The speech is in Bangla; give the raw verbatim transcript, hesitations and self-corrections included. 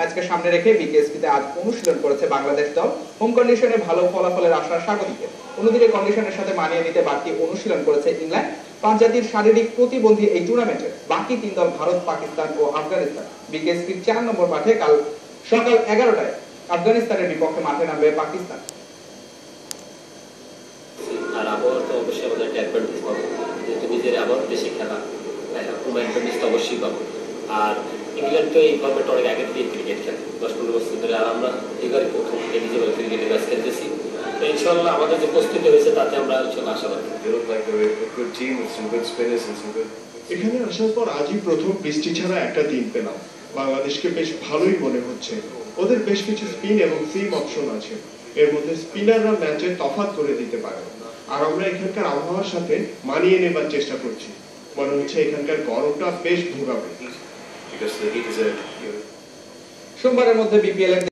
ম্যাচকে সামনে রেখে বিকেএসপিতে আজ অনুশীলন করেছে বাংলাদেশ দল। হোম কন্ডিশনে ভালো ফলাফলের আশা স্বাগতিকের। অন্যদিকে কন্ডিশনের সাথে মানিয়ে নিতে বাড়তি অনুশীলন করেছে ইংল্যান্ড। পাঁচ জাতির শারীরিক প্রতিবন্ধী এই টুর্নামেন্টে বাকি তিন দল ভারত, পাকিস্তান ও আফগানিস্তান। বিকেএসপির চার নম্বর মাঠে কাল সকাল এগারোটায় আফগানিস্তানের বিপক্ষে মাঠে নামবে পাকিস্তান। আর আবহাওয়া তো অবশ্যই আমাদের একটা অ্যাডভান্টেজ পাবো, যেহেতু নিজের আবহাওয়ার দেশে খেলা, হোম অ্যাডভান্টেজ তো অবশ্যই পাবো। আর ইংল্যান্ড তো এই ফর্মেট অনেক আগে থেকে ক্রিকেট খেলে, দশ পনেরো বছর ধরে। আর আমরা এবারে প্রথম এলিজিবল ক্রিকেটে ম্যাচ খেলতেছি। তো ইনশাল্লাহ আমাদের যে প্রস্তুতি হয়েছে তাতে আমরা ইনশাল্লাহ আশাবাদী। এখানে আসার পর আজই প্রথম বৃষ্টি ছাড়া একটা দিন পেলাম। বাংলাদেশকে বেশ ভালোই মনে হচ্ছে। ওদের বেশ কিছু স্পিন এবং সিম অপশন আছে, এর মধ্যে স্পিনাররা ম্যাচের তফাৎ করে দিতে পারে। আর আমরা এখানকার আবহাওয়ার সাথে মানিয়ে নেবার চেষ্টা করছি। মনে হচ্ছে এখানকার গরমটা বেশ ভোগাবে। সোমবারের মধ্যে বিপিএল এর